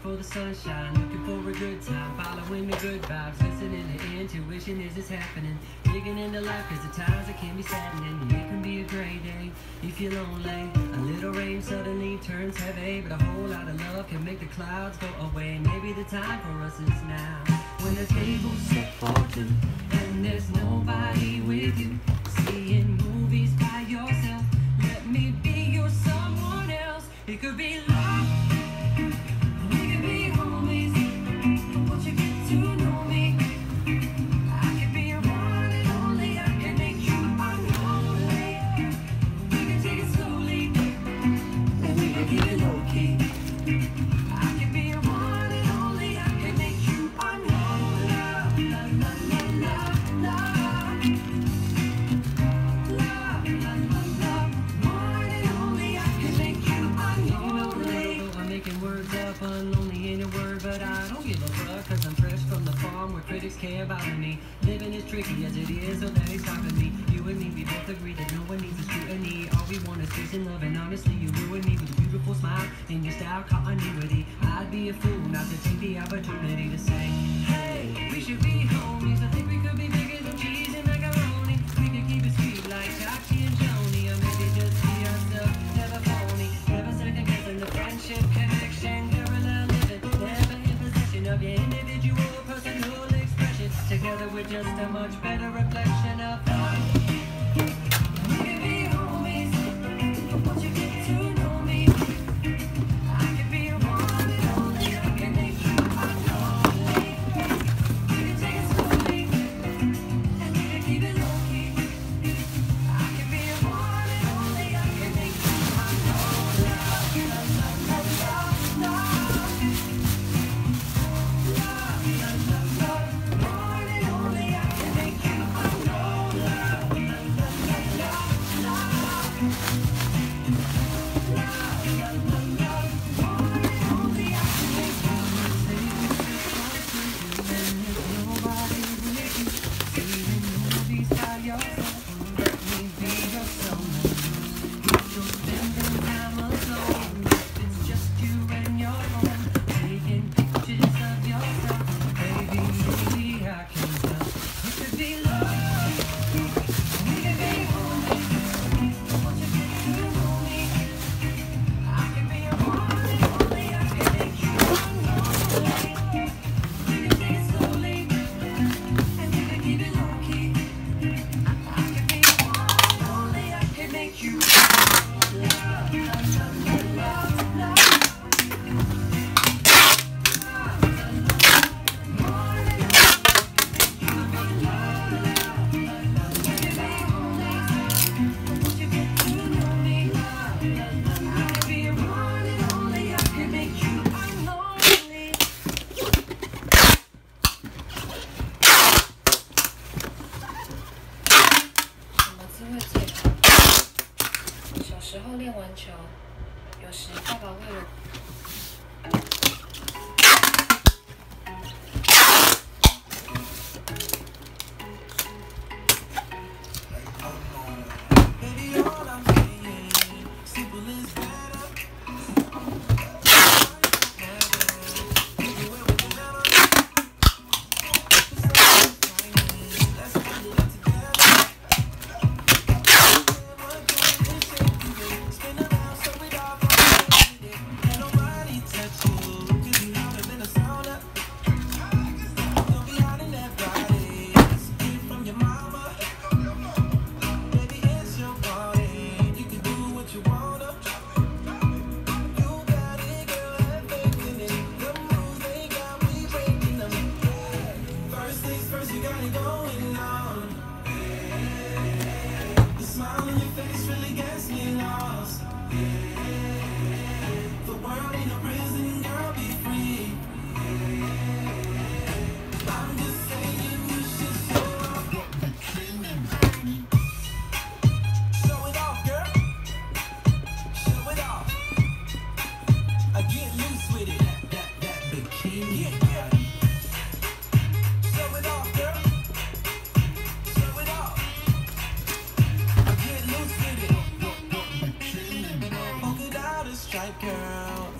for the sunshine, looking for a good time, following the good vibes, listening to intuition as it's happening, digging into life cause the times it can be saddening. It can be a gray day if you're lonely, a little rain suddenly turns heavy, but a whole lot of love can make the clouds go away. Maybe the time for us is now, when the table's set for two and there's nobody with you, seeing movies by yourself. Let me be your someone else. It could be love, we could be homies. Once you get to know me, I could be your one and only. I can make you unholy. We can take it slowly, and we can keep it low key. I can be your one and only. I can make you unholy. La la la la la. Unlonely in a word, but I don't give a fuck, cause I'm fresh from the farm where critics care about me. Living is tricky as it is, so that ain't stopping me. You and me, we both agree that no one needs a scrutiny. All we want is peace and love, and honestly, you ruin me with a beautiful smile and your style continuity. I'd be a fool not to take the opportunity to say, hey, we should be homies. I think we could be bigger than cheese and macaroni. We could keep it sweet like Chachi and Joni, or maybe just be ourselves, never phony, never second guessing the friendship connection. Of your individual personal expression, together we're just a much better reflection of love. We can be homies, once you get to know me, I can be your one and only. I can make you unholy. We can take it slowly, and we can keep it low key. I can be your one and only. I can make you unholy. La la la la la. 小时候练完球，有时爸爸为了 girl.